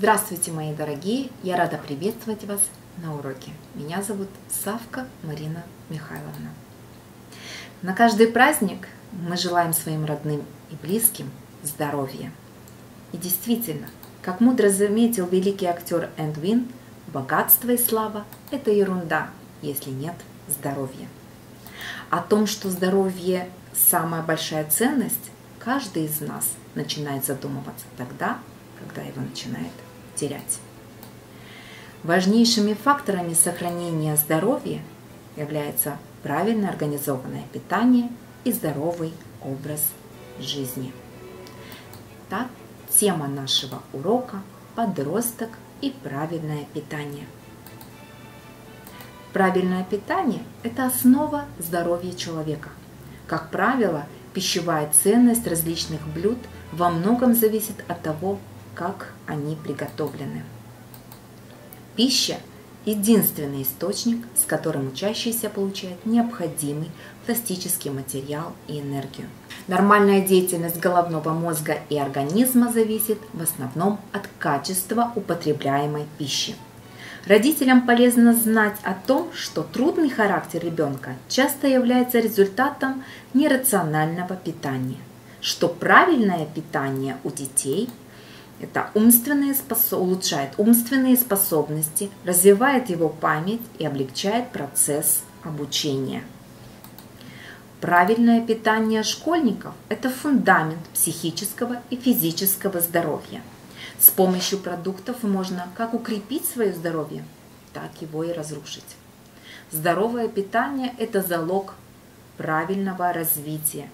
Здравствуйте, мои дорогие! Я рада приветствовать вас на уроке. Меня зовут Савка Марина Михайловна. На каждый праздник мы желаем своим родным и близким здоровья. И действительно, как мудро заметил великий актер Эдвин, богатство и слава – это ерунда, если нет здоровья. О том, что здоровье – самая большая ценность, каждый из нас начинает задумываться тогда, когда его начинает терять. Важнейшими факторами сохранения здоровья является правильно организованное питание и здоровый образ жизни. Так, тема нашего урока – подросток и правильное питание. Правильное питание – это основа здоровья человека. Как правило, пищевая ценность различных блюд во многом зависит от того, как они приготовлены. Пища – единственный источник, с которым учащийся получает необходимый пластический материал и энергию. Нормальная деятельность головного мозга и организма зависит в основном от качества употребляемой пищи. Родителям полезно знать о том, что трудный характер ребенка часто является результатом нерационального питания, что правильное питание у детей это улучшает умственные способности, развивает его память и облегчает процесс обучения. Правильное питание школьников – это фундамент психического и физического здоровья. С помощью продуктов можно как укрепить свое здоровье, так его и разрушить. Здоровое питание – это залог правильного развития.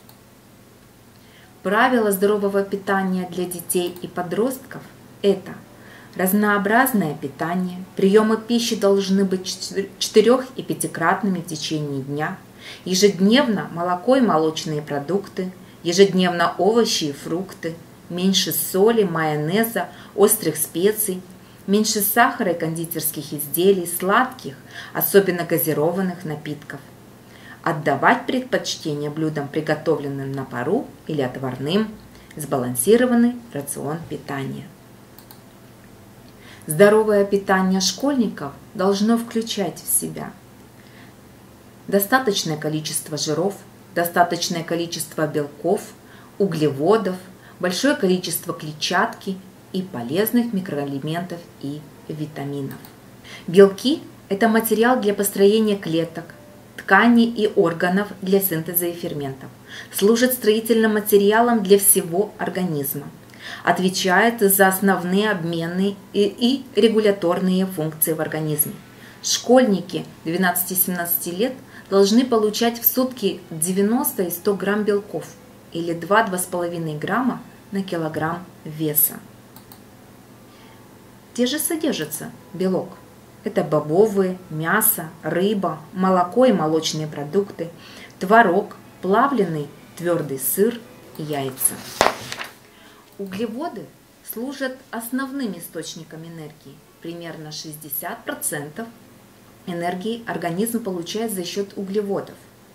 Правила здорового питания для детей и подростков – это разнообразное питание, приемы пищи должны быть 4- и 5-кратными в течение дня, ежедневно молоко и молочные продукты, ежедневно овощи и фрукты, меньше соли, майонеза, острых специй, меньше сахара и кондитерских изделий, сладких, особенно газированных напитков. Отдавать предпочтение блюдам, приготовленным на пару или отварным, сбалансированный рацион питания. Здоровое питание школьников должно включать в себя достаточное количество жиров, достаточное количество белков, углеводов, большое количество клетчатки и полезных микроэлементов и витаминов. Белки – это материал для построения клеток, тканей и органов для синтеза и ферментов, служит строительным материалом для всего организма, отвечает за основные обменные и регуляторные функции в организме. Школьники 12-17 лет должны получать в сутки 90 и 100 грамм белков или 2-2,5 грамма на килограмм веса. Где же содержится белок? Это бобовые, мясо, рыба, молоко и молочные продукты, творог, плавленый твердый сыр и яйца. Углеводы служат основным источником энергии. Примерно 60% энергии организм получает за счет углеводов,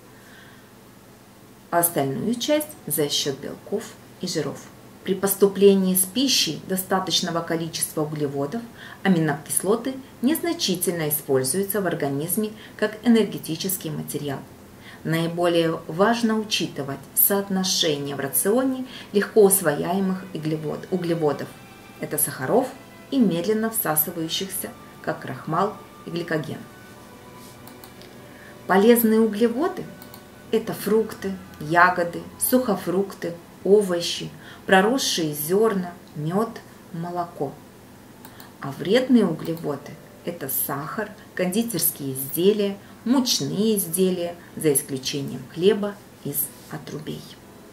а остальную часть за счет белков и жиров. При поступлении с пищей достаточного количества углеводов аминокислоты незначительно используются в организме как энергетический материал. Наиболее важно учитывать соотношение в рационе легко усвояемых углеводов. Это сахаров и медленно всасывающихся, как крахмал и гликоген. Полезные углеводы – это фрукты, ягоды, сухофрукты, овощи, проросшие зерна, мед, молоко. А вредные углеводы – это сахар, кондитерские изделия, мучные изделия, за исключением хлеба из отрубей.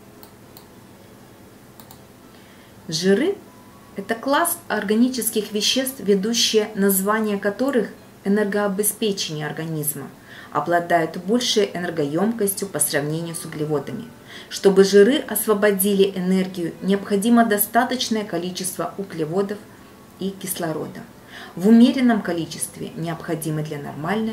Жиры – это класс органических веществ, ведущее название которых энергообеспечение организма, обладают большей энергоемкостью по сравнению с углеводами. Чтобы жиры освободили энергию, необходимо достаточное количество углеводов и кислорода в умеренном количестве, необходимы для нормальной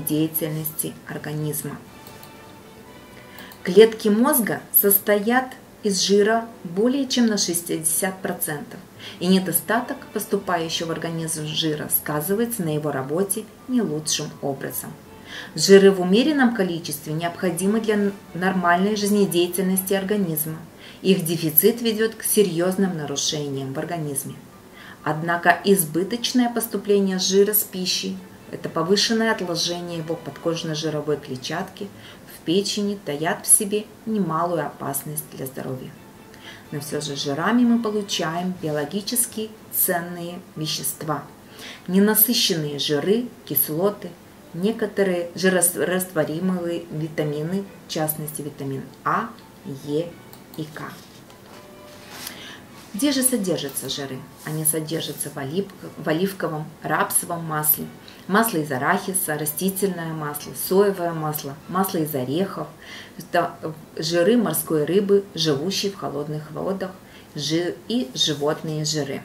жизнедеятельности организма. Клетки мозга состоят из жира более чем на 60%, и недостаток поступающего в организм жира сказывается на его работе не лучшим образом. Жиры в умеренном количестве необходимы для нормальной жизнедеятельности организма. Их дефицит ведет к серьезным нарушениям в организме. Однако избыточное поступление жира с пищей – это повышенное отложение его подкожно-жировой клетчатки в печени таят в себе немалую опасность для здоровья. Но все же жирами мы получаем биологически ценные вещества, ненасыщенные жиры, кислоты, некоторые жирорастворимые витамины, в частности витамин А, Е и К. Где же содержатся жиры? Они содержатся в оливковом, рапсовом масле, масло из арахиса, растительное масло, соевое масло, масло из орехов, жиры морской рыбы, живущей в холодных водах, и животные жиры.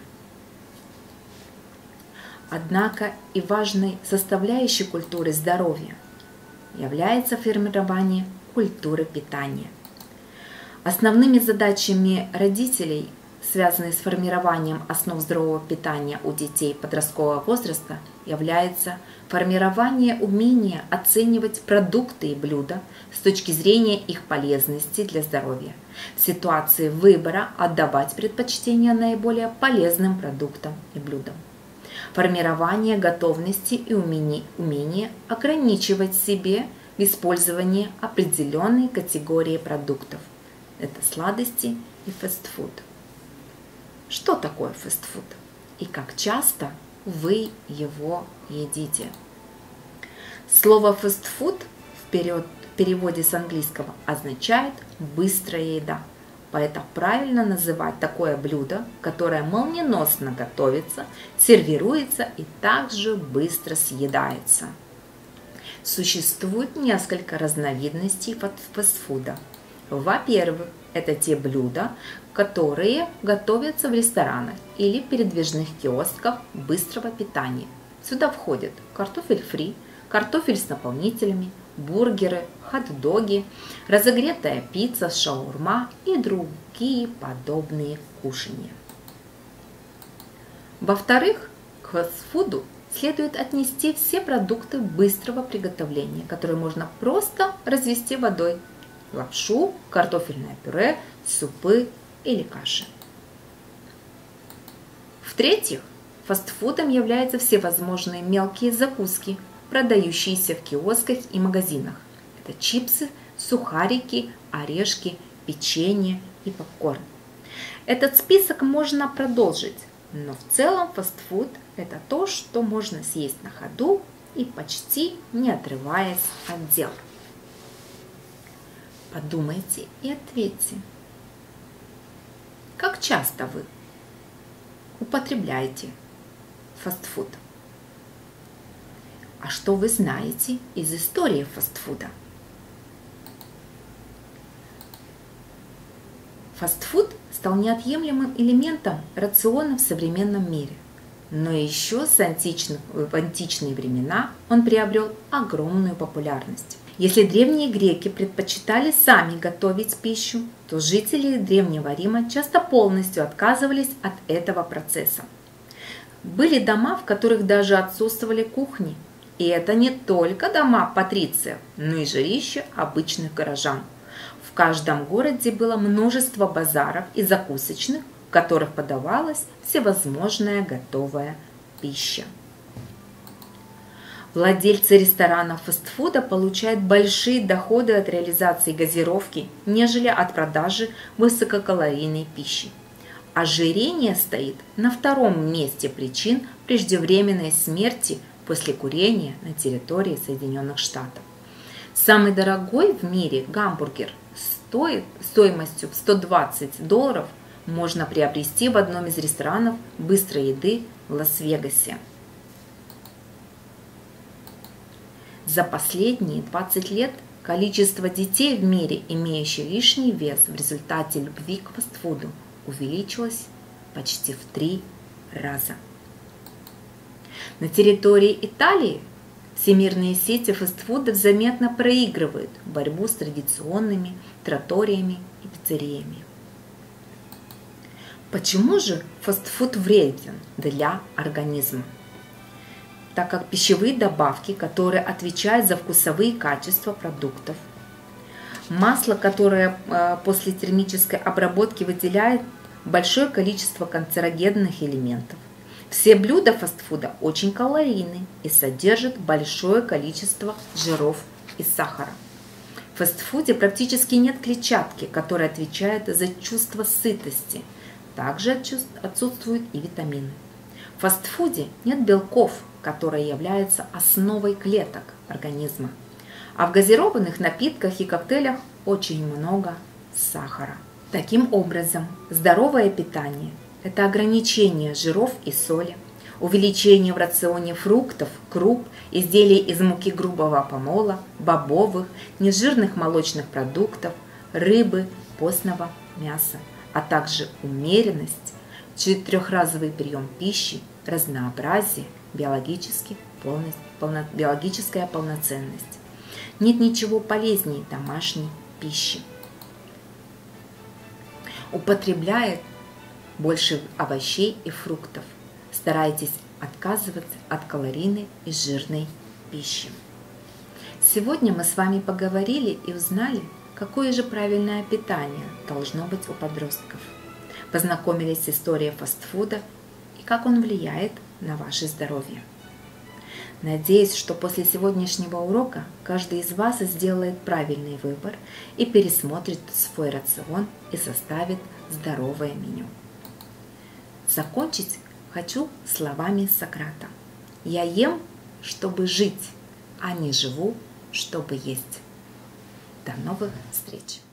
Однако и важной составляющей культуры здоровья является формирование культуры питания. Основными задачами родителей, связанные с формированием основ здорового питания у детей подросткового возраста, является формирование умения оценивать продукты и блюда с точки зрения их полезности для здоровья. В ситуации выбора отдавать предпочтение наиболее полезным продуктам и блюдам. Формирование готовности и умение ограничивать себе в использовании определенной категории продуктов. Это сладости и фастфуд. Что такое фастфуд и как часто вы его едите? Слово фастфуд в переводе с английского означает быстрая еда. Поэтому правильно называть такое блюдо, которое молниеносно готовится, сервируется и также быстро съедается. Существует несколько разновидностей фастфуда. Во-первых, это те блюда, которые готовятся в ресторанах или передвижных киосках быстрого питания. Сюда входят картофель фри, картофель с наполнителями, бургеры, хот-доги, разогретая пицца, шаурма и другие подобные кушанья. Во-вторых, к фастфуду следует отнести все продукты быстрого приготовления, которые можно просто развести водой: лапшу, картофельное пюре, супы или каши. В-третьих, фастфудом являются всевозможные мелкие закуски, продающиеся в киосках и магазинах. Это чипсы, сухарики, орешки, печенье и попкорн. Этот список можно продолжить, но в целом фастфуд – это то, что можно съесть на ходу и почти не отрываясь от дел. Подумайте и ответьте, как часто вы употребляете фастфуд? А что вы знаете из истории фастфуда? Фастфуд стал неотъемлемым элементом рациона в современном мире, но еще в античные времена он приобрел огромную популярность. Если древние греки предпочитали сами готовить пищу, то жители Древнего Рима часто полностью отказывались от этого процесса. Были дома, в которых даже отсутствовали кухни. И это не только дома патрициев, но и жилища обычных горожан. В каждом городе было множество базаров и закусочных, в которых подавалась всевозможная готовая пища. Владельцы ресторанов фастфуда получают большие доходы от реализации газировки, нежели от продажи высококалорийной пищи. Ожирение стоит на втором месте причин преждевременной смерти после курения на территории Соединенных Штатов. Самый дорогой в мире гамбургер стоимостью в $120 можно приобрести в одном из ресторанов быстрой еды в Лас-Вегасе. За последние 20 лет количество детей в мире, имеющих лишний вес в результате любви к фастфуду, увеличилось почти в 3 раза. На территории Италии всемирные сети фастфудов заметно проигрывают борьбу с традиционными тратториями и пиццериями. Почему же фастфуд вреден для организма? Так как пищевые добавки, которые отвечают за вкусовые качества продуктов, масло, которое после термической обработки выделяет большое количество канцерогенных элементов. Все блюда фастфуда очень калорийны и содержат большое количество жиров и сахара. В фастфуде практически нет клетчатки, которая отвечает за чувство сытости. Также отсутствуют и витамины. В фастфуде нет белков, которые являются основой клеток организма. А в газированных напитках и коктейлях очень много сахара. Таким образом, здоровое питание – это ограничение жиров и соли, увеличение в рационе фруктов, круп, изделий из муки грубого помола, бобовых, нежирных молочных продуктов, рыбы, постного мяса, а также умеренность, трехразовый прием пищи, разнообразие, биологическая полноценность. Нет ничего полезнее домашней пищи. Употребляя больше овощей и фруктов. Старайтесь отказываться от калорийной и жирной пищи. Сегодня мы с вами поговорили и узнали, какое же правильное питание должно быть у подростков. Познакомились с историей фастфуда и как он влияет на ваше здоровье. Надеюсь, что после сегодняшнего урока каждый из вас сделает правильный выбор и пересмотрит свой рацион и составит здоровое меню. Закончить хочу словами Сократа. «Я ем, чтобы жить, а не живу, чтобы есть». До новых встреч!